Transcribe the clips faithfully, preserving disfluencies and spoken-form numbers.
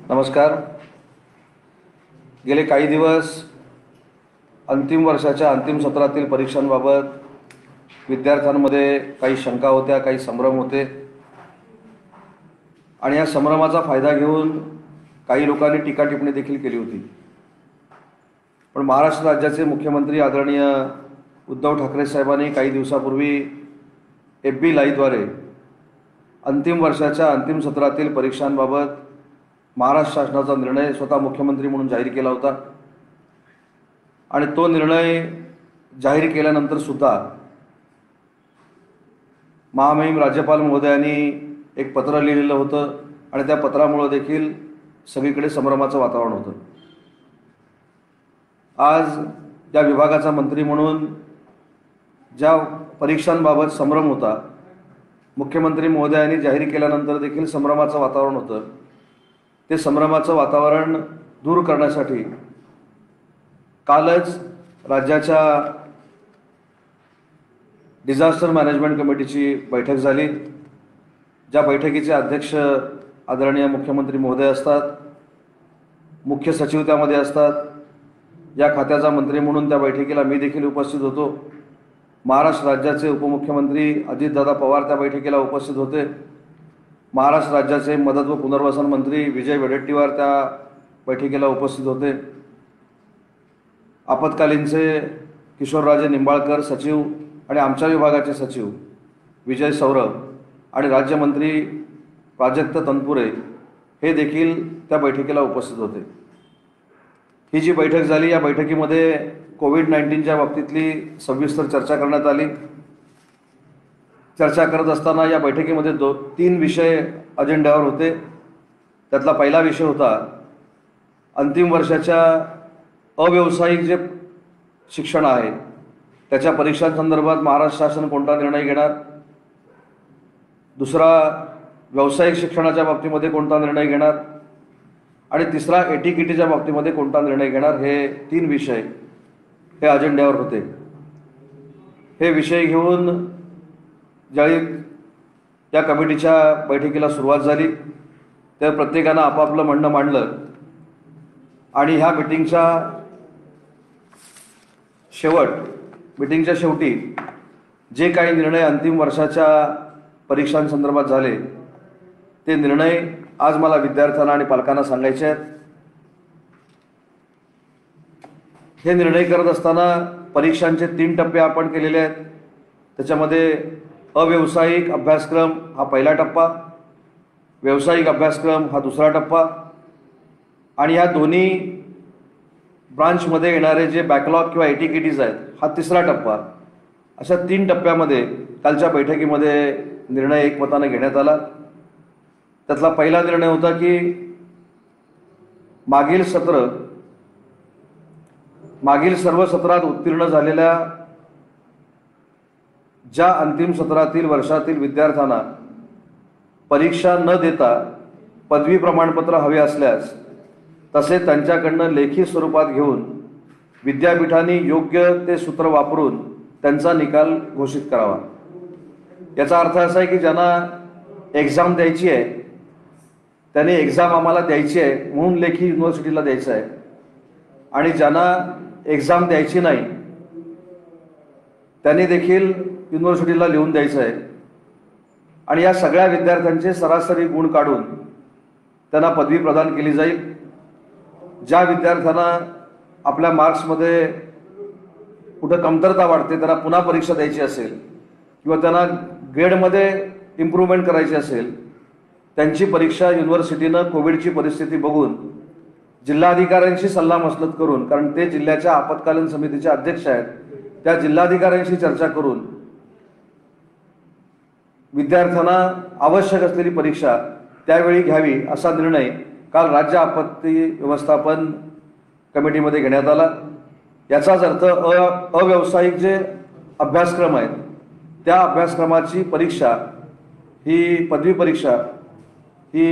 नमस्कार. गेले काही दिवस अंतिम वर्षाच्या अंतिम सत्रातील परीक्षांबाबत विद्यार्थ्यांमध्ये काही शंका होत्या, काही संभ्रम होते आणि या संभ्रमाचा फायदा घेऊन काही लोकांनी टीका टिप्पणी देखील केली होती. पण महाराष्ट्र राज्याचे मुख्यमंत्री आदरणीय उद्धव ठाकरे साहेबांनी काही दिवसापूर्वी एफ बी लाईव्हद्वारे अंतिम वर्षाच्या अंतिम सत्रातील परीक्षांबाबत महाराष्ट्र शासनाचा निर्णय स्वतः मुख्यमंत्री म्हणून जाहीर केला होता आणि तो निर्णय जाहीर केल्यानंतर सुद्धा महामहिम राज्यपाल महोदयांनी एक पत्र लिहिलेलं होतं आणि त्या पत्रामुळे देखील सगळीकडे संभ्रमाचं वातावरण होतं. आज या विभागाचा मंत्री म्हणून ज्या परीक्षांबाबत संभ्रम होता, मुख्यमंत्री महोदयांनी जाहीर केल्यानंतर देखील संभ्रमाचं वातावरण होतं, ते संभ्रमाचं वातावरण दूर करण्यासाठी कालच राज्याच्या डिझास्टर मॅनेजमेंट कमिटीची बैठक झाली. ज्या बैठकीचे अध्यक्ष आदरणीय मुख्यमंत्री महोदय असतात, मुख्य सचिव त्यामध्ये असतात. या खात्याचा मंत्री म्हणून त्या बैठकीला मी देखील उपस्थित होतो. महाराष्ट्र राज्याचे उपमुख्यमंत्री अजितदादा पवार त्या बैठकीला उपस्थित होते. महाराष्ट्र राज्याचे मदत व पुनर्वसन मंत्री विजय वडेट्टीवार त्या बैठकीला उपस्थित होते. आपत्कालीनचे किशोरराजे निंबाळकर सचिव आणि आमच्या विभागाचे सचिव विजय सौरभ आणि राज्यमंत्री प्राजक्त तनपुरे हे देखील त्या बैठकीला उपस्थित होते. ही जी बैठक झाली, या बैठकीमध्ये कोविड नाईन्टीनच्या बाबतीतली सविस्तर चर्चा करण्यात आली. चर्चा करत असताना या बैठकीमध्ये दो तीन विषय अजेंड्यावर होते. त्यातला पहिला विषय होता अंतिम वर्षाच्या अव्यावसायिक जे शिक्षण आहे त्याच्या परीक्षांसंदर्भात महाराष्ट्र शासन कोणता निर्णय घेणार. दुसरा व्यावसायिक शिक्षणाच्या बाबतीमध्ये कोणता निर्णय घेणार आणि तिसरा एटीकेटीच्या बाबतीमध्ये कोणता निर्णय घेणार. हे तीन विषय हे अजेंड्यावर होते. हे विषय घेऊन ज्यावेळी त्या कमिटीच्या बैठकीला सुरुवात झाली त्या प्रत्येकानं आपापलं म्हणणं मांडलं आणि ह्या मीटिंगच्या शेवट मीटिंगच्या शेवटी जे काही निर्णय अंतिम वर्षाच्या परीक्षांसंदर्भात झाले ते निर्णय आज मला विद्यार्थ्यांना आणि पालकांना सांगायचे आहेत. हे निर्णय करत असताना परीक्षांचे तीन टप्पे आपण केलेले आहेत. त्याच्यामध्ये अव्यावसायिक अभ्यासक्रम हा पहिला टप्पा, व्यावसायिक अभ्यासक्रम हा दुसरा टप्पा आणि ह्या दोन्ही ब्रांचमध्ये येणारे जे बॅकलॉग किंवा एटीकेटीज आहेत हा तिसरा टप्पा. अशा तीन टप्प्यामध्ये कालच्या बैठकीमध्ये निर्णय एकमताने घेण्यात आला. त्यातला पहिला निर्णय होता की मागील सत्र मागील सर्व सत्रात उत्तीर्ण झालेल्या ज्या अंतिम सत्रातील वर्षातील विद्यार्थ्यांना परीक्षा न देता पदवी प्रमाणपत्र हवे असल्यास तसे त्यांच्याकडनं लेखी स्वरूपात घेऊन विद्यापीठांनी योग्य ते सूत्र वापरून त्यांचा निकाल घोषित करावा. याचा अर्थ असा आहे की ज्यांना एक्झाम द्यायची आहे त्यांनी एक्झाम आम्हाला द्यायची आहे म्हणून लेखी युनिव्हर्सिटीला द्यायचं आहे आणि ज्यांना एक्झाम द्यायची नाही त्यांनी देखील युनिव्हर्सिटीला लिहून द्यायचं आहे आणि या सगळ्या विद्यार्थ्यांचे सरासरी गुण काढून त्यांना पदवी प्रदान केली जाईल. ज्या विद्यार्थ्यांना आपल्या मार्क्समध्ये कुठं कमतरता वाटते, त्यांना पुन्हा परीक्षा द्यायची असेल किंवा त्यांना ग्रेडमध्ये इम्प्रूव्हमेंट करायची असेल, त्यांची परीक्षा युनिव्हर्सिटीनं कोविडची परिस्थिती बघून जिल्हाधिकाऱ्यांशी सल्लामसलत करून, कारण ते जिल्ह्याच्या आपत्कालीन समितीचे अध्यक्ष आहेत, त्या जिल्हाधिकाऱ्यांशी चर्चा करून विद्यार्थ्यांना आवश्यक असलेली परीक्षा त्यावेळी घ्यावी असा निर्णय काल राज्य आपत्ती व्यवस्थापन कमिटीमध्ये घेण्यात आला. याचाच अर्थ अ अव्यावसायिक जे अभ्यासक्रम आहेत त्या अभ्यासक्रमाची परीक्षा ही पदवी परीक्षा ही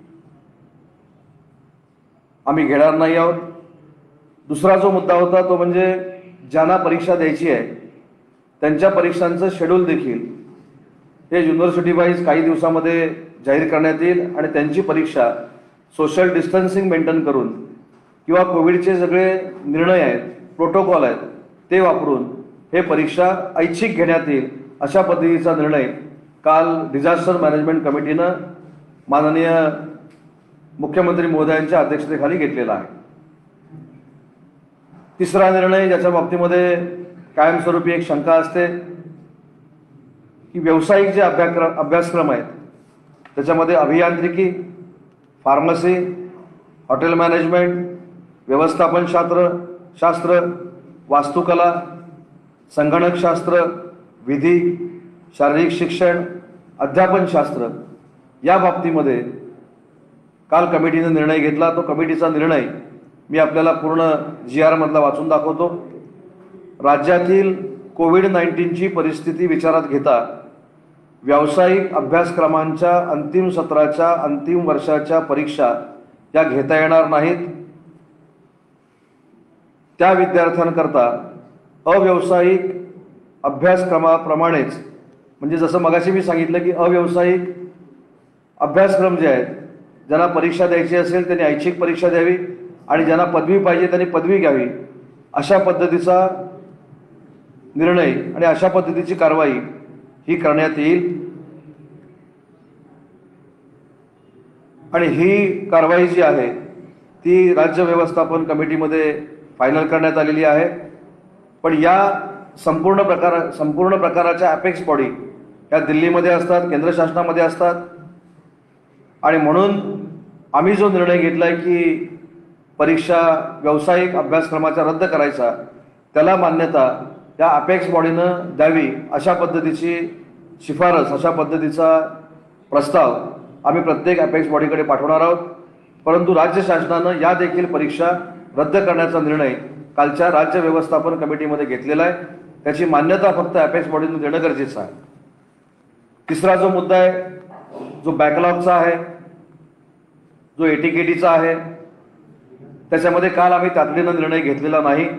आम्ही घेणार नाही आहोत. दुसरा जो मुद्दा होता तो म्हणजे ज्यांना परीक्षा द्यायची आहे त्यांच्या परीक्षांचं शेड्यूल देखील हे युनिव्हर्सिटी वाईज काही दिवसामध्ये जाहीर करण्यात येईल आणि त्यांची परीक्षा सोशल डिस्टन्सिंग मेंटेन करून किंवा कोविडचे सगळे निर्णय आहेत, प्रोटोकॉल आहेत, ते वापरून हे परीक्षा ऐच्छिक घेण्यात येईल अशा पद्धतीचा निर्णय काल डिझास्टर मॅनेजमेंट कमिटीनं माननीय मुख्यमंत्री महोदयांच्या अध्यक्षतेखाली घेतलेला आहे. तिसरा निर्णय ज्याच्या बाबतीमध्ये कायमस्वरूपी एक शंका असते की व्यावसायिक जे अभ्यासक्रम अभ्यासक्रम आहेत त्याच्यामध्ये अभियांत्रिकी, फार्मसी, हॉटेल मॅनेजमेंट, व्यवस्थापन शास्त्र शास्त्र वास्तुकला, संगणकशास्त्र, विधी, शारीरिक शिक्षण, अध्यापनशास्त्र या बाबतीमध्ये काल कमिटीने निर्णय घेतला. तो कमिटीचा निर्णय मी आपल्याला पूर्ण जी आर मधला वाचून दाखवतो. राज्यातील कोविड नाईन्टीनची परिस्थिती विचारात घेता व्यावसायिक अभ्यासक्रमांच्या अंतिम सत्राच्या अंतिम वर्षाच्या परीक्षा या घेता येणार नाहीत. त्या विद्यार्थ्यांकरता अव्यावसायिक अभ्यासक्रमाप्रमाणेच, म्हणजे जसं मगाशी मी सांगितलं की अव्यावसायिक अभ्यासक्रम जे आहेत, ज्यांना परीक्षा द्यायची असेल त्यांनी ऐच्छिक परीक्षा द्यावी आणि ज्यांना पदवी पाहिजे त्यांनी पदवी घ्यावी, अशा पद्धतीचा निर्णय आणि अशा पद्धतीची कारवाई ही करण्यात येईल. आणि ही कारवाई जी आहे ती राज्य व्यवस्थापन कमिटीमध्ये फायनल करण्यात आलेली आहे. पण या संपूर्ण प्रकार संपूर्ण प्रकाराच्या अपेक्स बॉडी या दिल्लीमध्ये असतात, केंद्र शासनामध्ये असतात. आणि म्हणून आम्ही जो निर्णय घेतला आहे की परीक्षा व्यावसायिक अभ्यासक्रमाचा रद्द करायचा, त्याला मान्यता या अपेक्स बॉडीनं द्यावी अशा पद्धतीची शिफारस, अशा पद्धतीचा प्रस्ताव आम्ही प्रत्येक अपेक्स बॉडीकडे पाठवणार आहोत. परंतु राज्य शासनानं या देखील परीक्षा रद्द करण्याचा निर्णय कालच्या राज्य व्यवस्थापन कमिटीमध्ये घेतलेला आहे. त्याची मान्यता फक्त अपेक्स बॉडीनं देणं गरजेचं आहे. तिसरा जो मुद्दा आहे, जो बॅकलॉगचा आहे, जो एटीकेटीचा आहे, त्याच्यामध्ये काल आम्ही तातडीनं निर्णय घेतलेला नाही.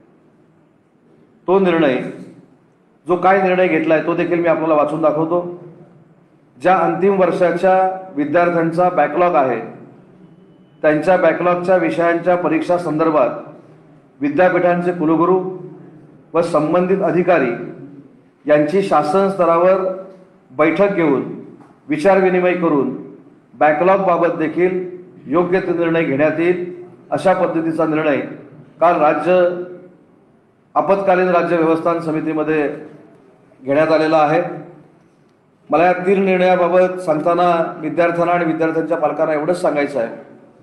तो निर्णय, जो काय निर्णय घेतला आहे तो देखील मी आपल्याला वाचून दाखवतो. ज्या अंतिम वर्षाच्या विद्यार्थ्यांचा बॅकलॉग आहे त्यांच्या बॅकलॉगच्या विषयांच्या परीक्षा संदर्भात विद्यापीठांचे कुलगुरू व संबंधित अधिकारी यांची शासन स्तरावर बैठक घेऊन विचारविनिमय करून बॅकलॉग बाबत देखील योग्य ते निर्णय घेण्यात येईल अशा पद्धतीचा निर्णय काल राज्य आपत्कालीन राज्य व्यवस्थापन समितीमध्ये घेण्यात आलेला आहे. मला या तीन निर्णयाबाबत सांगताना विद्यार्थ्यांना आणि विद्यार्थ्यांच्या पालकांना एवढंच सांगायचं आहे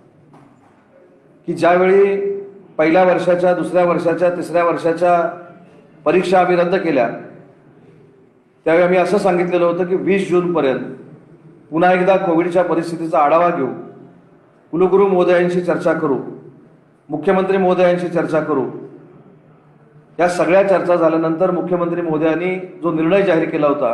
की ज्यावेळी पहिल्या वर्षाच्या, दुसऱ्या वर्षाच्या, तिसऱ्या वर्षाच्या परीक्षा आम्ही रद्द केल्या त्यावेळी आम्ही असं सांगितलेलं होतं की वीस जूनपर्यंत पुन्हा एकदा कोविडच्या परिस्थितीचा आढावा घेऊ, कुलगुरू महोदयांशी चर्चा करू, मुख्यमंत्री महोदयांशी चर्चा करू. या सगळ्या चर्चा झाल्यानंतर मुख्यमंत्री महोदयांनी जो निर्णय जाहीर केला होता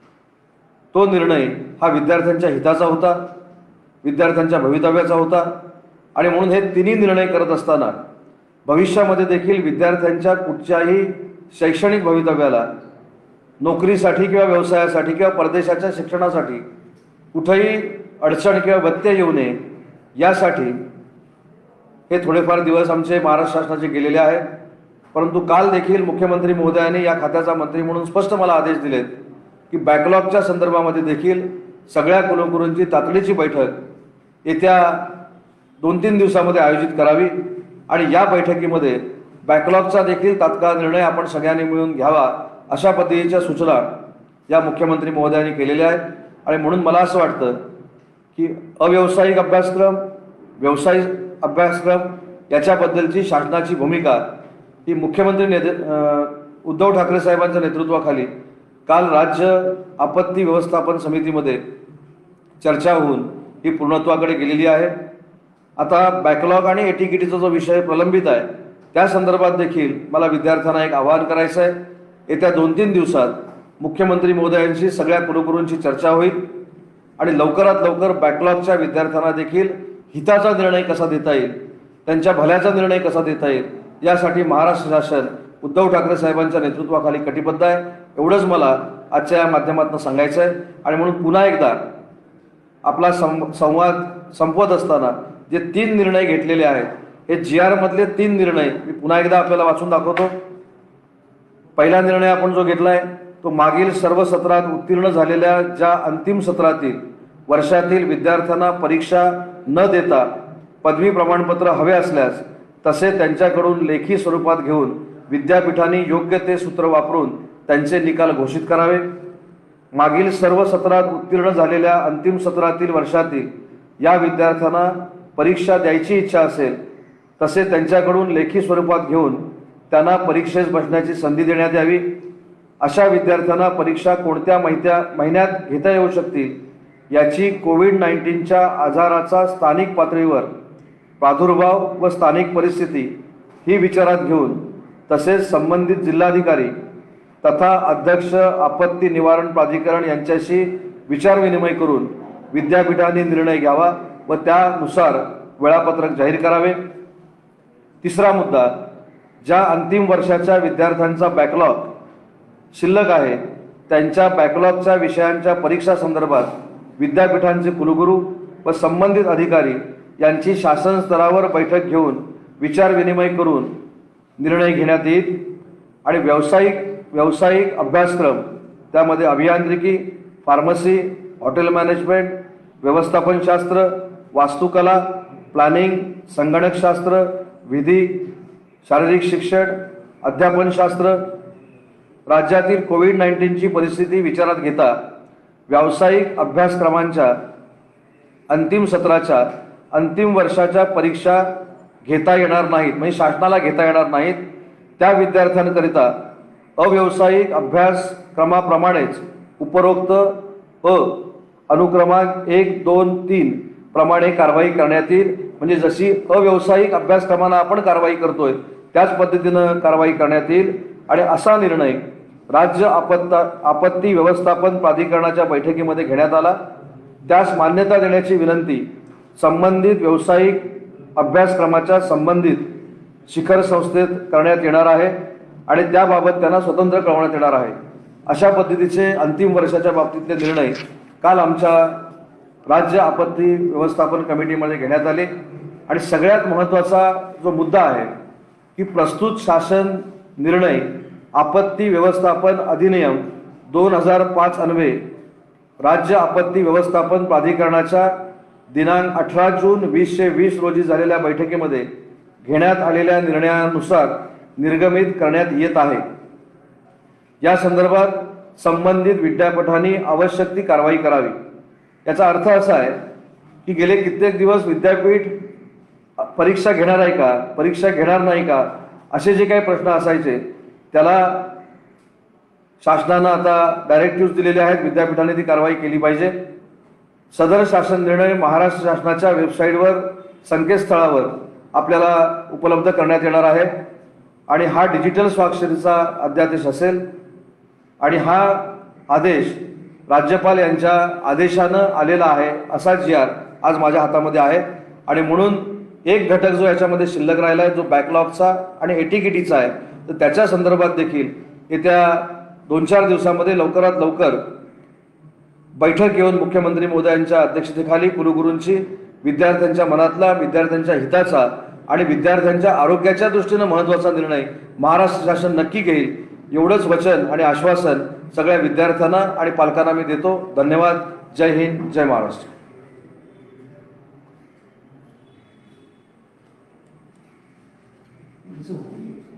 तो निर्णय हा विद्यार्थ्यांच्या हिताचा होता, विद्यार्थ्यांच्या भवितव्याचा होता. आणि म्हणून हे तिन्ही निर्णय करत असताना भविष्यामध्ये देखील विद्यार्थ्यांच्या कुठच्याही शैक्षणिक भवितव्याला, नोकरीसाठी किंवा व्यवसायासाठी किंवा परदेशाच्या शिक्षणासाठी कुठेही अडचण किंवा व्यत्यय येऊ नये यासाठी हे थोडेफार दिवस आमचे महाराष्ट्र शासनाचे गेलेले आहेत. परंतु काल देखील मुख्यमंत्री महोदयांनी या खात्याचा मंत्री म्हणून स्पष्ट मला आदेश दिलेत की बॅकलॉगच्या संदर्भामध्ये देखील सगळ्या कुलगुरूंची तातडीची बैठक येत्या दोन तीन दिवसामध्ये आयोजित करावी आणि या बैठकीमध्ये बॅकलॉगचा देखील तात्काळ निर्णय आपण सगळ्यांनी मिळून घ्यावा अशा पद्धतीच्या सूचना या मुख्यमंत्री महोदयांनी केलेल्या आहेत. आणि म्हणून मला असं वाटतं की अव्यावसायिक अभ्यासक्रम, व्यावसायिक अभ्यासक्रम याच्याबद्दलची शासनाची भूमिका ही मुख्यमंत्री नेते उद्धव ठाकरे साहेबांच्या नेतृत्वाखाली काल राज्य आपत्ती व्यवस्थापन समितीमध्ये चर्चा होऊन ही पूर्णत्वाकडे गेलेली आहे. आता बॅकलॉग आणि एटीकेटीचा जो विषय प्रलंबित आहे त्या संदर्भात देखील मला विद्यार्थ्यांना एक आवाहन करायचं आहे. येत्या दोन तीन दिवसात मुख्यमंत्री महोदयांशी सगळ्या कुलगुरूंची चर्चा होईल आणि लवकरात लवकर बॅकलॉगच्या विद्यार्थ्यांना देखील हिताचा निर्णय कसा देता येईल, त्यांच्या भल्याचा निर्णय कसा देता येईल यासाठी महाराष्ट्र शासन उद्धव ठाकरे साहेबांच्या नेतृत्वाखाली कटिबद्ध आहे. एवढंच मला आजच्या या माध्यमातून सांगायचं आहे. आणि म्हणून पुन्हा एकदा आपला संवाद संपवत असताना जे तीन निर्णय घेतलेले आहेत, हे जी आर मधले तीन निर्णय मी पुन्हा एकदा आपल्याला वाचून दाखवतो. पहिला निर्णय आपण जो घेतलाय तो मागील सर्व सत्रात उत्तीर्ण झालेल्या ज्या अंतिम सत्रातील वर्षातील विद्यार्थ्यांना परीक्षा न देता पदवी प्रमाणपत्र हवे असल्यास तसे त्यांच्याकडून लेखी स्वरूपात घेऊन विद्यापीठांनी योग्य ते सूत्र वापरून त्यांचे निकाल घोषित करावे. मागील सर्व सत्रात उत्तीर्ण झालेल्या अंतिम सत्रातील वर्षातील या विद्यार्थ्यांना परीक्षा द्यायची इच्छा असेल तसे त्यांच्याकडून लेखी स्वरूपात घेऊन त्यांना परीक्षेस बसण्याची संधी देण्यात यावी. अशा विद्यार्थ्यांना परीक्षा कोणत्या महित्या महिन्यात घेता येऊ शकतील याची कोविड नाईन्टीनच्या आजाराचा स्थानिक पातळीवर प्रादुर्भाव व स्थानिक परिस्थिती ही विचारात घेऊन तसेच संबंधित जिल्हाधिकारी तथा अध्यक्ष आपत्ती निवारण प्राधिकरण यांच्याशी विचारविनिमय करून विद्यापीठांनी निर्णय घ्यावा व त्यानुसार वेळापत्रक जाहीर करावे. तिसरा मुद्दा, ज्या अंतिम वर्षाच्या विद्यार्थ्यांचा बॅकलॉग शिल्लक आहे त्यांच्या बॅकलॉगच्या विषयांच्या परीक्षा संदर्भात विद्यापीठांचे कुलगुरू व संबंधित अधिकारी यांची शासन स्तरावर बैठक घेऊन विचारविनिमय करून निर्णय घेण्यात येईल. आणि व्यावसायिक व्यावसायिक अभ्यासक्रम त्यामध्ये अभियांत्रिकी, फार्मसी, हॉटेल मॅनेजमेंट, व्यवस्थापनशास्त्र, वास्तुकला, प्लॅनिंग, संगणकशास्त्र, विधी, शारीरिक शिक्षण, अध्यापनशास्त्र राज्यातील कोविड नाईन्टीनची परिस्थिती विचारात घेता व्यावसायिक अभ्यासक्रमांच्या अंतिम सत्राच्या अंतिम वर्षाच्या परीक्षा घेता येणार नाहीत, म्हणजे शासनाला घेता येणार नाहीत. त्या विद्यार्थ्यांकरिता अव्यावसायिक अभ्यासक्रमाप्रमाणेच उपरोक्त अ अनुक्रमांक एक दोन तीन प्रमाणे कारवाई करण्यात येईल. म्हणजे जशी अव्यावसायिक अभ्यासक्रमांना आपण कारवाई करतोय त्याच पद्धतीनं कारवाई करण्यात येईल. आणि असा निर्णय राज्य आपत्ता आपत्ती व्यवस्थापन प्राधिकरणाच्या बैठकीमध्ये घेण्यात आला. त्यास मान्यता देण्याची विनंती संबंधित व्यावसायिक अभ्यासक्रमाच्या संबंधित शिखर संस्थेत करण्यात येणार आहे आणि त्याबाबत त्यांना स्वतंत्र कळवण्यात येणार आहे. अशा पद्धतीचे अंतिम वर्षाच्या बाबतीतले निर्णय काल आमच्या राज्य आपत्ती व्यवस्थापन कमिटीमध्ये घेण्यात आले. आणि सगळ्यात महत्त्वाचा जो मुद्दा आहे की प्रस्तुत शासन निर्णय आपत्ती व्यवस्थापन अधिनियम दोन हजार पाच अन्वये राज्य आपत्ती व्यवस्थापन प्राधिकरणाच्या दिनांक अठरा जून वीसशे वीस रोजी झालेल्या बैठकीमध्ये घेण्यात आलेल्या निर्णयानुसार निर्गमित करण्यात येत आहे. या संदर्भात संबंधित विद्यापीठांनी आवश्यक ती कारवाई करावी. याचा अर्थ असा आहे की गेले कित्येक दिवस विद्यापीठ परीक्षा घेणार आहे का, परीक्षा घेणार नाही का, असे जे काही प्रश्न असायचे त्याला शासनानं आता डायरेक्टिव्ह दिलेले आहेत. विद्यापीठाने ती कारवाई केली पाहिजे. सदर शासन निर्णय महाराष्ट्र शासनाच्या वेबसाईटवर संकेतस्थळावर आपल्याला उपलब्ध करण्यात येणार आहे आणि हा डिजिटल स्वाक्षरीचा अध्यादेश असेल. आणि हा आदेश राज्यपाल यांच्या आदेशानं आलेला आहे असा जी आर आज माझ्या हातामध्ये आहे. आणि म्हणून एक घटक जो याच्यामध्ये शिल्लक राहिला आहे जो बॅकलॉगचा आणि एटीकेटीचा आहे, तर त्याच्या संदर्भात देखील येत्या दोन चार दिवसामध्ये लवकरात लवकर बैठक घेऊन मुख्यमंत्री महोदयांच्या अध्यक्षतेखाली कुलगुरूंची विद्यार्थ्यांच्या मनातला, विद्यार्थ्यांच्या हिताचा आणि विद्यार्थ्यांच्या आरोग्याच्या दृष्टीनं महत्त्वाचा निर्णय महाराष्ट्र शासन नक्की घेईल एवढंच वचन आणि आश्वासन सगळ्या विद्यार्थ्यांना आणि पालकांना मी देतो. धन्यवाद. जय हिंद, जय महाराष्ट्र. So